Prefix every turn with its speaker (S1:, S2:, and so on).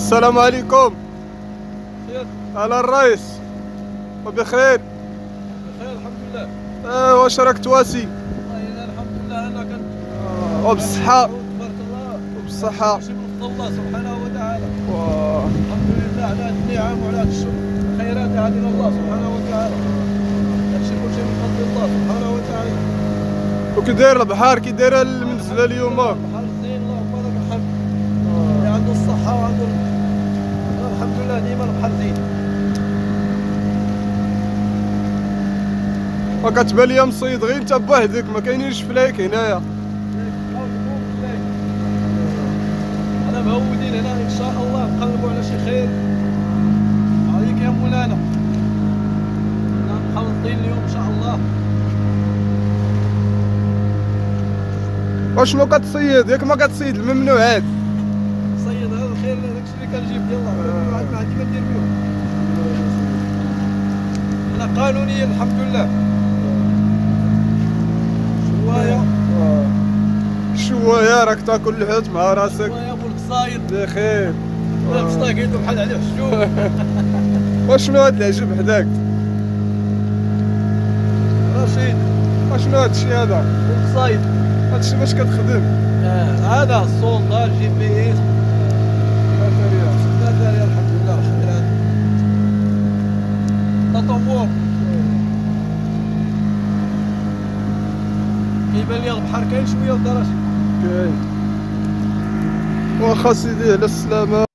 S1: السلام عليكم.
S2: خير.
S1: على الرئيس وبخير.
S2: بخير الحمد لله.
S1: واش راك تواسي؟
S2: والله الحمد لله انا كنت
S1: وبالصحة
S2: تبارك الله
S1: وبالصحة.
S2: ماشي من فضل الله سبحانه وتعالى.
S1: واه.
S2: الحمد لله على هاد النعم وعلى هاد الخيرات هذه من الله سبحانه وتعالى. هادشي كلشي من فضل الله سبحانه وتعالى.
S1: وكي داير البحر، كي دايره المنزلة اليوم؟
S2: البحر زين اللهم لك الحمد. اللي عنده الصحة وعنده الحمد لله ديما البحر زين.
S1: وكتبان ليا مصيد غير انت بوحدك، ما كاينينش فلايك هنايا.
S2: انا مهودين هنا ان شاء الله نقلبوا على شي خير. عليك يا مولانا، مخلطين اليوم ان شاء الله.
S1: واشنو كتصيد؟ ياك ما كتصيد الممنوعات؟
S2: صيد هذا الخير، داكشي اللي كنجيب يلاه ما عندي ما ندير بهم. انا قانونيا الحمد لله. شوايه
S1: شوية راك تاكل الحوت مع راسك.
S2: شوايه ابو القصايد
S1: بخير.
S2: الفسطاكيدو بحال عليه حشوم.
S1: وشنو هاد العجب حداك؟
S2: رشيد
S1: وشنو هاد الشي هذا؟
S2: ابو القصايد.
S1: هادشي باش كتخدم؟
S2: هذا السولدار جي بي اس باتريا الحمد لله. خيرات تطور. كيبان لي البحر كاين شويه ودرجه.
S1: كاين. واخا سيدي على السلامة.